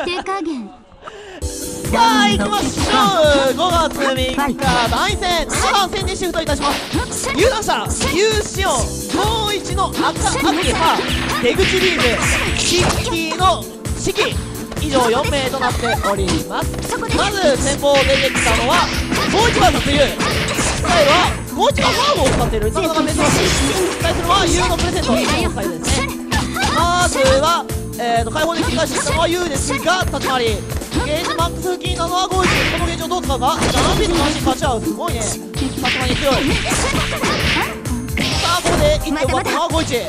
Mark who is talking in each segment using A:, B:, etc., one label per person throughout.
A: 手加減。
B: さあ行きましょう。5月3日第2戦7番戦にシフトいたします。有段者有志音51の赤秋葉出口リーグキッキーの四季以上4名となっております。まず先方出てきたのは51番の冬、スタイルは51番ファームを使っている、なかなか珍しい。対するは U のプレゼントのスタイルですね。まずは開放で切り返してきたのは U ですが、立ち回りゲージマックス付近なのは51。このゲージをどう使うか。7フィートの足勝ち合う、すごいね。立ち回り強い。さあここで1手奪ったのは51。斬新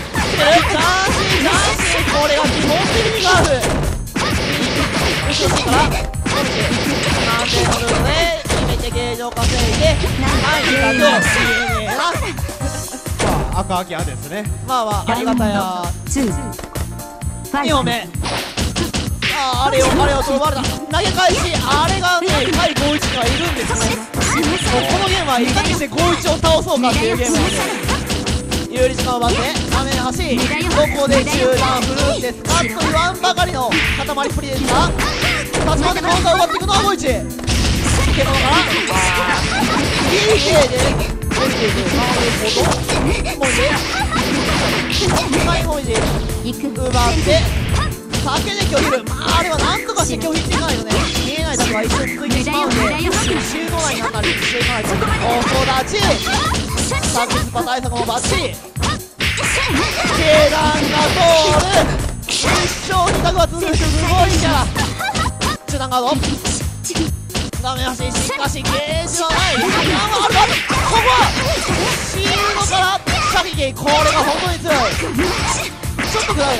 B: これが基本的にガーフ後ろしてから伸びて何点のルートで決めてゲージを稼いではい2角いいねな
C: 赤秋葉ですね。
B: まあまあありがたや2本目。あれを取られた投げ返し、あれがね対51がいるんですね。このゲームはいかにして51を倒そうかっていうゲームなんで有利時間を奪って画面端どこで中断振るんですかと言わんばかりの塊っぷりですが、立ち回ってカウンターを奪っていくのは51。けどなPK で降りていく。なるほどもういで奪って酒で拒否る。まああれはなんとかして拒否していかないとね、見えないだけは一瞬続いてしまうのでシュート内になったりしていかないと。お育ちサービスパ対策もバッチリ、計段が通る。一生にタグは続く。すごいじゃん。中段ガード画面端しかしゲージはない。ここはシールドから射撃、これが本当に強い。ちょっとくらいが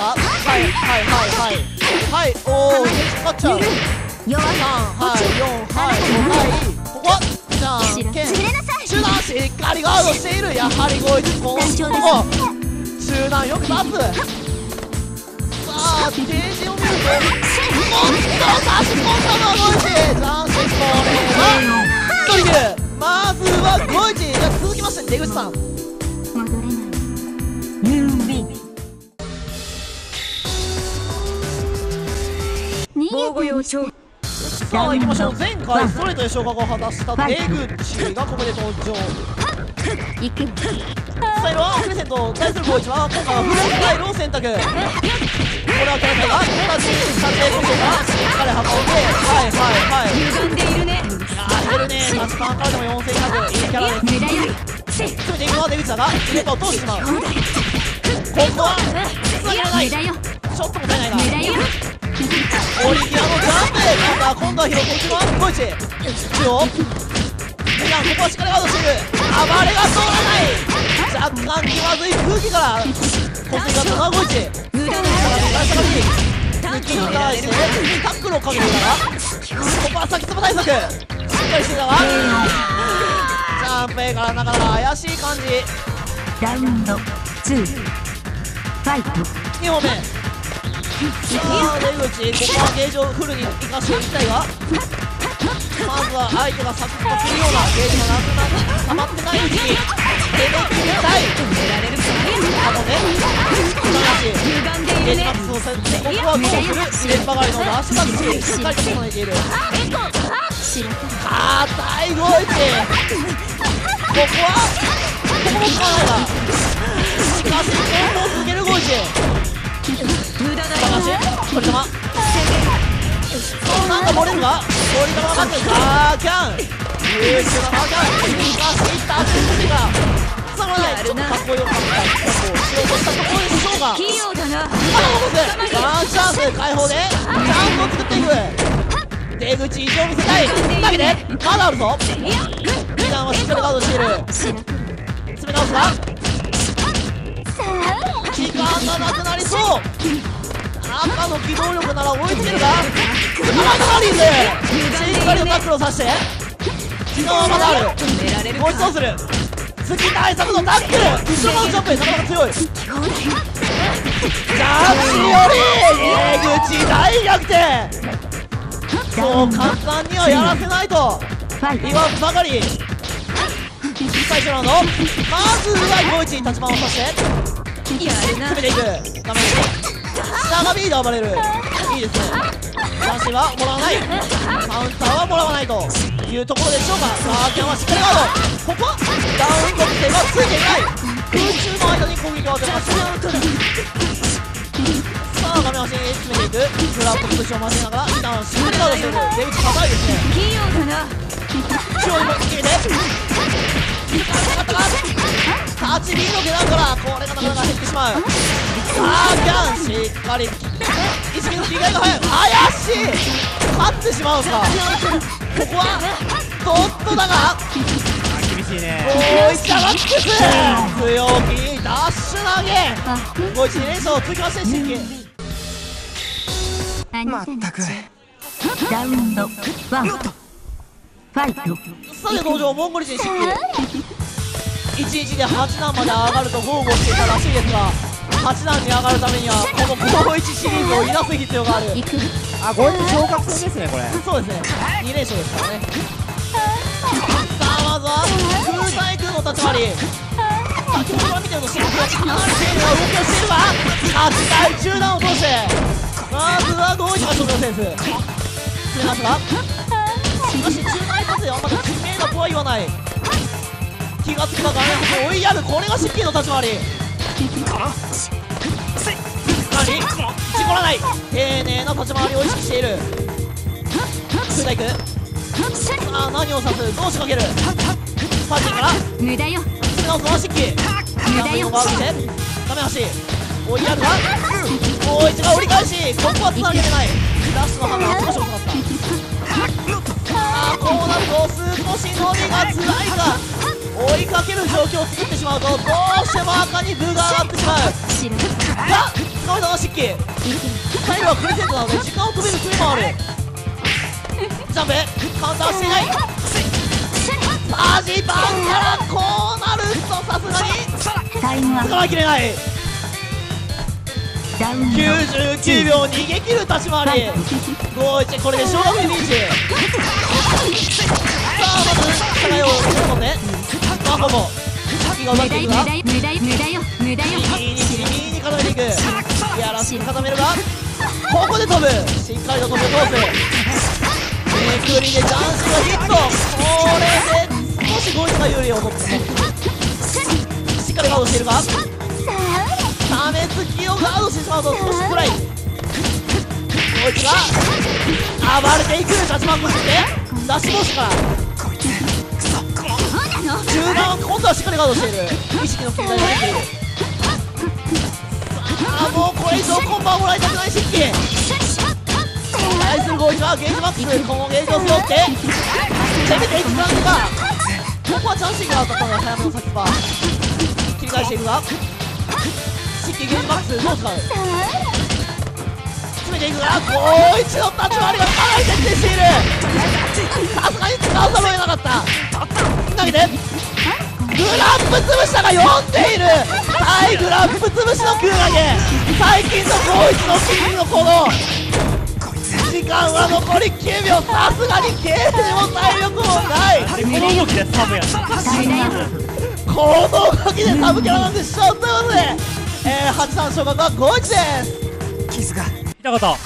B: はいおおゲージかかっちゃう。3はい4はい5はいここはじゃんけん中段しっかりガードしている。やはり51ここ中段よく立つ。さあゲージを見るともっと差し込んだのは51。ジャンシこれは取り切る。まずは51。じゃあ続きまして出口さん
A: 戻れない。
D: 防護用長。
B: さあ行きましょう。前回ストレートで昇格を果たした出口がここで登場。
A: 行く。
B: スタイルはプレゼント対する51は今回はフルスタイルを選択。これはキャラクターが同じ撮影コンセがしっかり運んで
D: 歪んでいるね。
B: 減るね。タチパンからでも4100いいキャラです。詰めていくのは出口だが入れと通してしまう。ここはつなげられない。ちょっともったいないがオリキラのジャンプ今度は拾っていくのは51。中央ここはしっかりガードしている。暴れが通らない。若干気まずい空気から小杉がったのは51。抜きに対してタックルをかけていたらここは先つば対策しっかりしていたがジャンプ A からなかなか怪しい感じ。
D: ラウンド2ファイト。
B: 2本目。さあ出口ここはゲージをフルに生かしていきたいが、まずは相手がサクッとするようなゲージがなくなって溜まってないうちに出てきたい。あとねゲージマックスをせってここはどうする。入れっぱがりのラッシュタッチしっかりと整えている。硬い51。ここはここも使わないがしかしここを続ける51。
D: 無駄だよ。
B: これ玉なんか漏れるが氷玉が待ってる。キャン優秀なキャンしかしいった足ついたさらない。ちょっとかっこよかったしようとしたところでしょうが
D: 器用だな。
B: ワンチャンス解放でチャンスを作っていく。出口意地を見せたい。投げてまだあるぞ。二段はしっかりガードしている。詰め直すが時間がなくなりそう。赤の機動力なら追いつけるがマリーズしっかりとタックルを刺して時間はまだある。もう一度する月対策のタックル後ろのジャンプなかなか強い。ジャッジより出口大逆転。そう簡単にはやらせないと言わんばかり。最初ラウンドまずは51に立ち回をさせて詰めていく。画面下が B で暴れる。いいですね。 男子はもらわない、カウンターはもらわないというところでしょうか。さあ秋山はしっかりガード、ここはダウン属性がついていない、空中の間に攻撃を当てます。さあ画面端に詰めていく、フラットポジションを交えながら一旦しっかりガードしている。出口硬いですね。中央にも決めて下がったか、立ち右の下段からこれがなかなか減ってしまう。さあキャンしっかり意識の切り替えが早い、怪しい、勝ってしまうか。ここはドットだが
C: 厳しいね。
B: もう一上がってく強気ダッシュ投げ、もう一2連勝続きまして新規。
A: まったく
D: ラウンド1ファイト。
B: さて登場モンゴル人新規、1日で8段まで上がると豪語していたらしいですが、8段に上がるためにはこの51シリーズをいなす必要がある。
A: 行く
C: あ、これで昇格戦ですね、これ。
B: そうですね、2連勝ですからね。さあまずは空対空の立ち回り、先ほどから見てると新規がかなり丁寧な動きをしているが、8対中段を通してまずはどういった勝負のセンス決めますが、しかし中段一発ではまだ知名度とは言わない、気がつくか画面端に追いやる、これが新規の立ち回り。何事故らない丁寧な立ち回りを意識している。空対空、さあ何を指す、どう仕掛ける、パッチンから
A: 無駄よ
B: 攻め直すのは新規、
A: 無駄よ
B: ガードして画面端追いやるがもう一度折り返し、ここはつなげれない、ダッシュの判断は少し遅かった。さあこうなると少し伸びが辛いが追いかける状況を作ってしまうとどうしても赤に分が上がってしまう
A: 知る
B: が、つかめたのは漆器、最後はプレゼントなので時間を止める術もある。ジャンプカウンターしていない、マジバンからこうなるとさすがに
D: タイムアッ
B: 使い切れない。
D: プ。ラウンド
B: 99秒逃げ切る立ち回り、51、これで勝負フィニッシュ。さあまず互いを込んでマコも先が奪
A: 無駄よ
B: っていくが、
A: 無駄よ無駄よ無駄よ
B: 右に固めていく、いやらしく固めるがここで飛ぶ、しっかりと飛びを通す、めくりで男子がヒット、これで少し51が有利を取ってしっかりガードしているが、ためつきをガードしてしまうと少し暗い。こいつが暴れていく、立ち回りしてダッシュ防止から中段は今度はしっかりガードしている、意識の切り替えができている。さあもうこれ以上コンバをもらいたくない漆器、対するゴーイがゲージマックス、このゲージを背負って攻めていく感じが、ここはチャンスがあったので早めの先は切り返していくが、漆器ゲージマックスどう使う、詰めていくがゴーイチの立ち回りがかなり徹底している、さすがに使わざるを得なかった。投げてグラップ潰したが読んでいる、はいグラップ潰しの空投げ、最近のゴーイチのシリーズのこの時間は残り9秒、さすがにゲージも体力もない、
C: この動きでサブやん。
B: この動きでサブキャラなんでしょう。ということで、8段昇格はゴーイチです。
C: 一言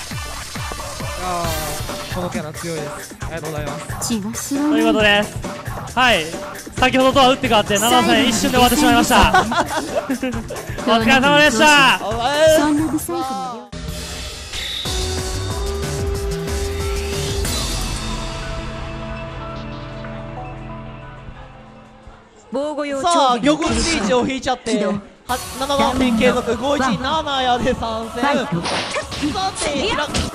E: このキャラ強いです。ありがとうございます。
A: 血が白
C: ということです。はい、先ほどとは打って変わって7戦一瞬で終わってしまいました。お疲れ様でした。
A: そんな不細工な量
D: 防護用
B: さあ
D: 長
B: 玉リーチを引いちゃって7番戦継続517やで参戦。さてなんだっけ、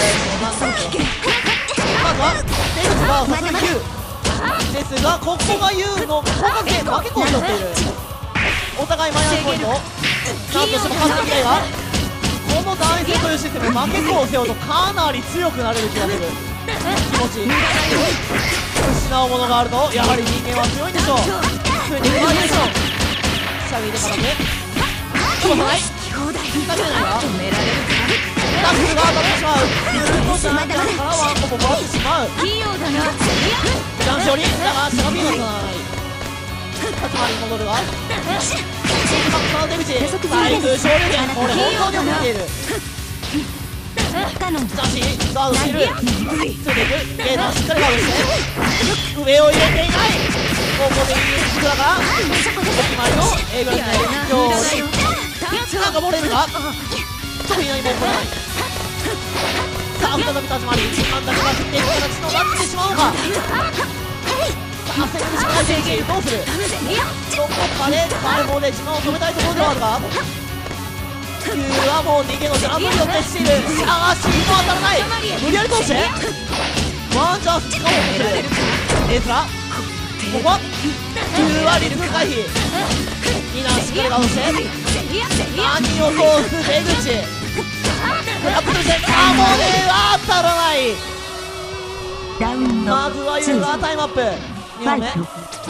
B: まずは出口がさすがに9ですが、ここが U の広角系負け子を取っている、お互いマイナスポイントなんとしても勝っていきたいが、この男性というシステム負け子を背負うとかなり強くなれる気がする。気持ち失うものがあるとやはり人間は強いんでしょう。増えていくバリエーション下げて片手飛ばさない、投げれないがタックルが当たってしまう、するとジャンジャンからワンコももらってしまう。男子よりだが下が見事ならない、立ち回りに戻るがシーズマックスの出口対空昇竜拳、これ本当によく見ている。
D: カノン
B: しかしガードしているついていくゲートしっかりガードして上を入れていないここでいいスクラがお決まりの A グラスの今日なんか漏れるか特に何も起こらないさあ再び立ち回り真ん中が振っていく形となってしまうのかさあ戦術しかない選手どうするどこかで解放で時間を止めたいところではあるが球はもう逃げのジャンプによってしているしかし今当たらない無理やり通してワンチャンス使おうとするエースラここは球はリズム回避みんなしっかりガードして何を通す出口トラップとしてカモネは当たらない
D: ラウンド
B: まずはユーがタイムアップ2本目さ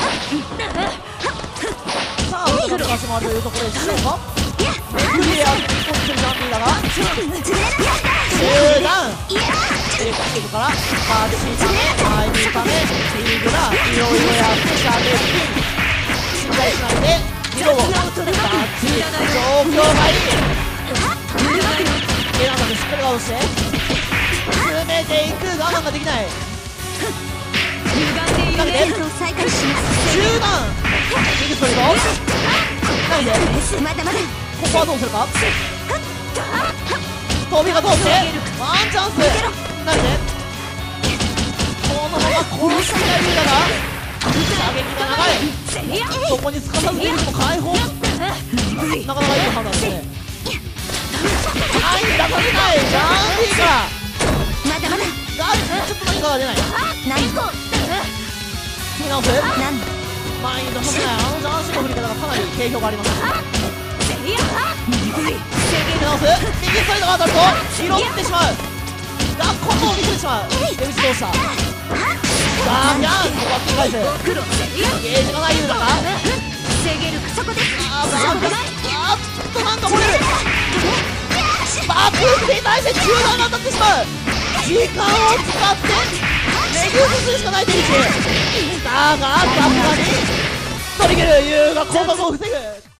B: あ再び足回りというところでしょうかクリアにポジションジャンピーだが中段エレクティブからバーチため前にためリーグだいろいろやって射撃信頼しないでリロゴバッチ状況がいいエランダでしっかりガードして詰めていく我慢ができない投げて中段右ストリート投げて
D: まだまだ
B: ここはどうするか飛びが通ってワンチャンス投げてこのまま殺しがいるだが射撃が長いそこにすかさず出るも解放なかなかいい判断ですねはい出させないジャンピーか
D: まだまだ
B: ちょっと何かが出ない
D: 何
B: 決め直す
D: 何
B: 前に出させないジャンシーの振り方がかなり定評があります決め直す右ストレートが当たると拾ってしまうがコンボを見せてしまう出口どうしたさあギャンここは切り返すゲージがないユーだがあっとなんか漏れるバックに対して中段が当たってしまう時間を使ってレギュースするしかない出口だがさすがに取り切るユーが後続を防ぐ